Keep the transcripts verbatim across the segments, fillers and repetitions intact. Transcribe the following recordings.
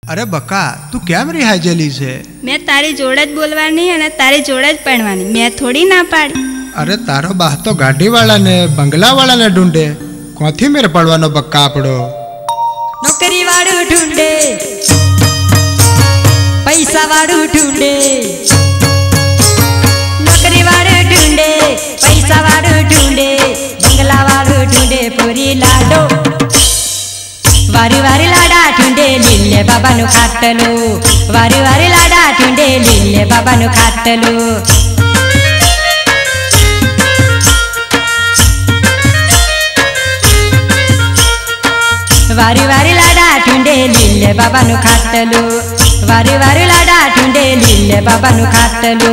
अरे बका तू केम रिहाय जली से? मैं तारी जोड़ ज बोलवानी है तारी जोड़ ज पढ़वानी, मैं थोड़ी ना पाड़ी। अरे तारो बाह तो गाड़ी वाला ने बंगला वाला ने ढूंढे, कौथी मेरे पड़वानो बक्का आपड़ो। नौकरी वाड़ू ढूंढे, पैसा वाड़ू ढूंढे, नौकरी वाड़ू ढूंढे, पैसा वाड़ू ढूंढे, बंगला वाड़ू ढूंढे, पूरी लाडो वारी वारी लाडा ढूंढे लीले बाबा नु खाटलो, वारी वारी लाडा ढूंढे लीले बाबा नु खाटलो। वारी वारी लाडा ढूंढे लीले बाबा नु खाटलो, वारी वारी लाडा ढूंढे लीले बाबा नु खाटलो।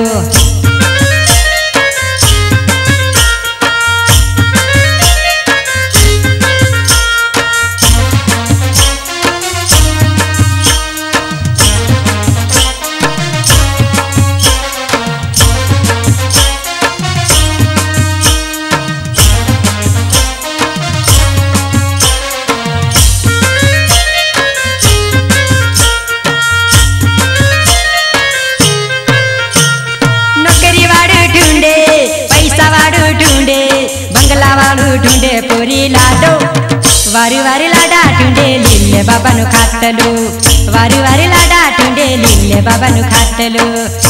ढूंढे पूरी लाडो वारी वारी लाडा ढूंढे लीले बाबा नु खाटलो, वारी वारी लाडा ढूंढे लीले बाबा नु खाटलो।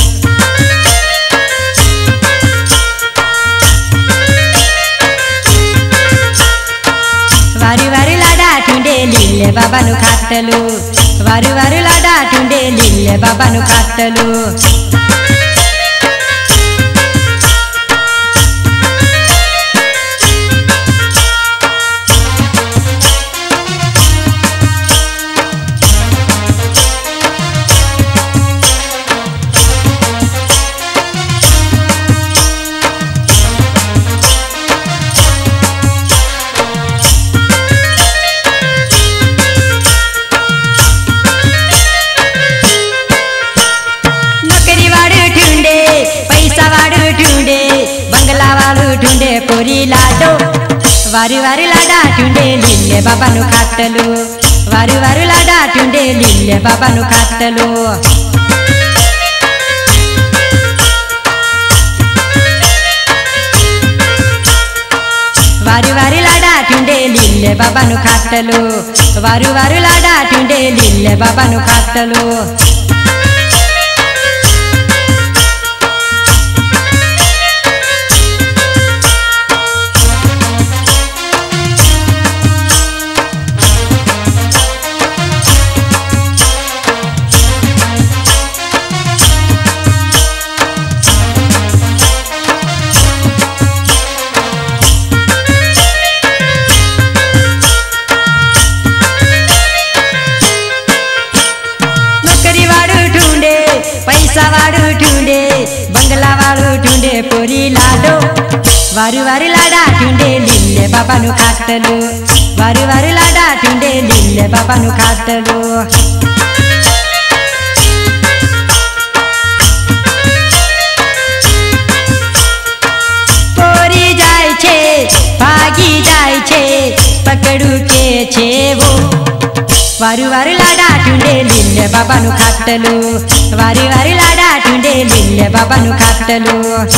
वारी वारी लाडा ढूंढे लीले बाबा नु खाटलो, वारी वारी लाडा ढूंढे लीले बाबा नु खाटलो। ढूंढे पूरी लाडो वारी वारी लाडा ढूंढे लीले बाबा नु खाटलो, वारी वारी लाडा ढूंढे लीले बाबा नु खाटलो। वारी वारी लाडा ढूंढे लीले बाबा नु खाटलो, वारी वारी लाडा ढूंढे लीले बाबा नु खाटलो। पैसा वाड़ू ढूंढे, बंगला वाड़ू ढूंढे, पूरी लाडो वारी वारी लाडा ढूंढे लीले बाबा नु खाटलो, वारी वारी लाडा ढूंढे लीले बाबा नु खाटलो। पोरी जाय छे भागी जाय छे पकड़ू के छे वो, वारी वारी लाडा ढूंढे लीले बाबा नु खाटलो, वारी वारी लाडा ढूंढे लीले बाबा नु खाटलो।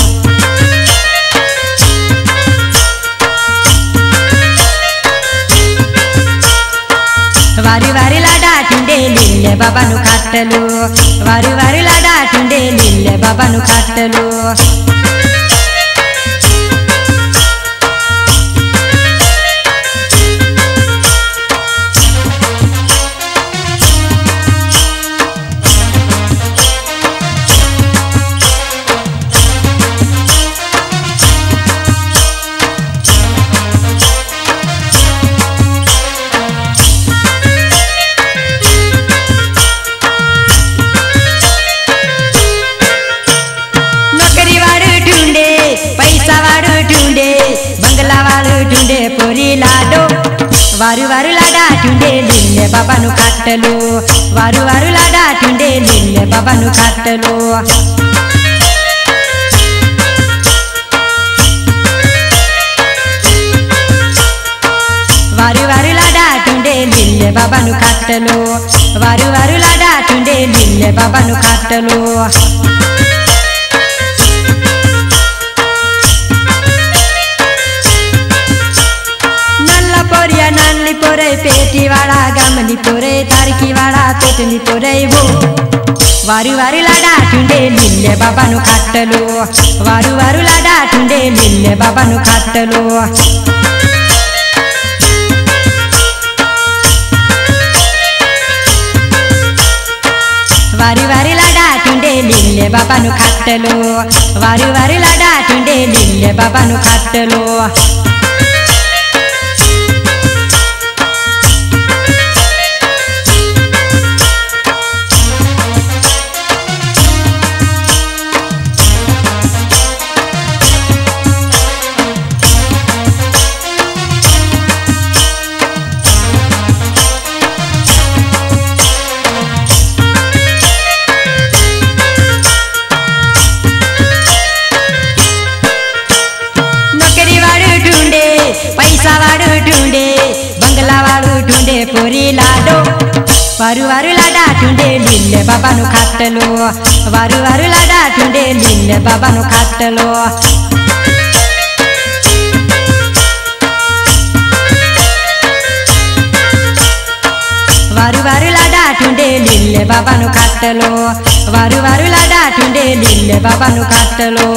वारी वारी लाडा ढूंढे लीले बाबा नु खाटलो, वारी वारी लाडा ढूंढे लीले बाबा नु खाटलो। ढूंढे पूरी लाडो वारू वारू लाडा ढूंढे लीले बाबा नु खाटलो, वारू वारू लाडा ढूंढे लीले बाबा नु खाटलो। वारू वारू लाडा ढूंढे लीले बाबा नु खाटलो, वारू वारू लाडा ઠુંડે લીલે બાબાનું ખાટલું પોરિયા નાનલી પોરે પેટી વાળા ગામની પોરે તારકી વાળા પેટની પોરે वो वारू वारू लाडा ठुंडे લીલે બાબાનું ખાટલું वारू वारू लाडा ठुंडे લીલે બાબાનું ખાટલું वारू वारू लाडा ठुंडे લીલે બાબાનું ખાટલું वारू वारू लाडा ठुंडे લીલે બાબાનું ખાટલું पोरी लाडो वारू वारू लाडा ठुंडे લીલે બાબાનું ખાટલું वारू वारू लाडा ठुंडे લીલે બાબાનું ખાટલું वारू वारू लाडा ठुंडे લીલે બાબાનું ખાટલું वारू वारू लाडा ठुंडे લીલે બાબાનું ખાટલું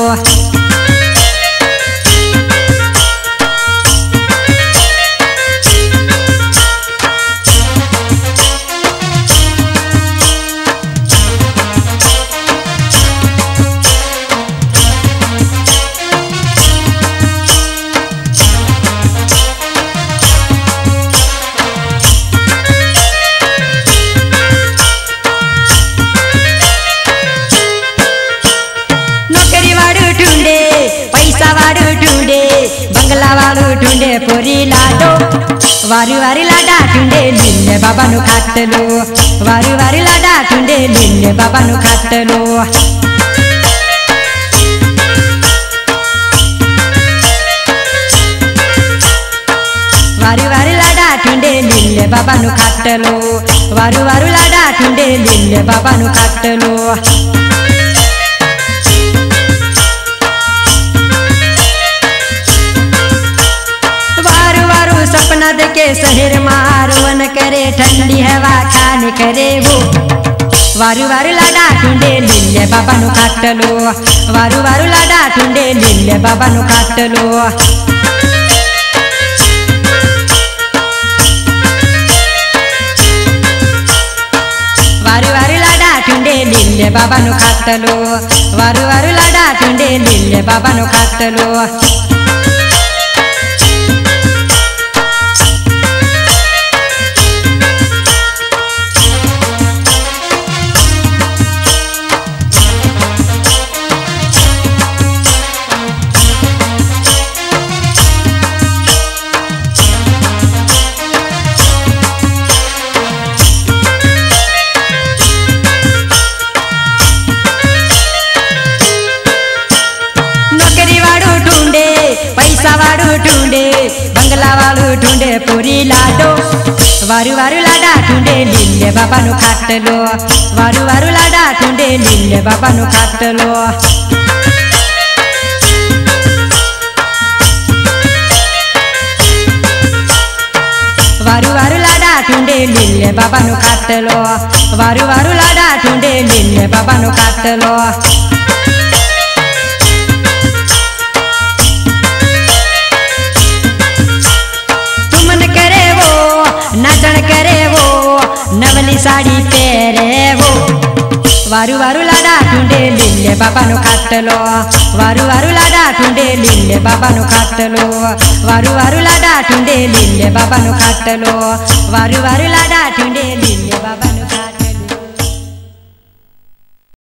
ઠુંડે પોરી લાડો વારી વારી લાડા ઠુંડે લીલે બાબાનું ખાટલું વારી વારી લાડા ઠુંડે લીલે બાબાનું ખાટલું વારી વારી લાડા ઠુંડે લીલે બાબાનું ખાટલું વારું વારું લાડા ઠુંડે લીલે બાબાનું ખાટલું सपना देखे शहर मारवन करे ठंडी हवा खाने करे वो वारू वारू लाडा ठुंडे લીલે બાબાનું ખાટલું वारू वारू लाडा ठुंडे લીલે બાબાનું ખાટલું वारू वारू लाडा ठुंडे લીલે બાબાનું ખાટલું वारू वारू लाडा ठुंडे લીલે બાબાનું ખાટલું बंगला वालू ढूंढे पूरी लाडो वारू वारू लाडा ढूंढे લીલે બાબાનું ખાટલું वारू वारू लाडा ढूंढे લીલે બાબાનું ખાટલું वारू वारू लाडा ढूंढे લીલે બાબાનું ખાટલું वारू वारू लाडा ढूंढे લીલે બાબાનું ખાટલું नाचण करे वो नवली साड़ी पहरे वो वारू वारू लाडा ढूंढे લીલે બાબાનું ખાટલું वारू वारू लाडा ढूंढे લીલે બાબાનું ખાટલું वारू वारू लाडा ढूंढे લીલે બાબાનું ખાટલું वारू वारू लाडा ढूंढे લીલે બાબાનું ખાટલું।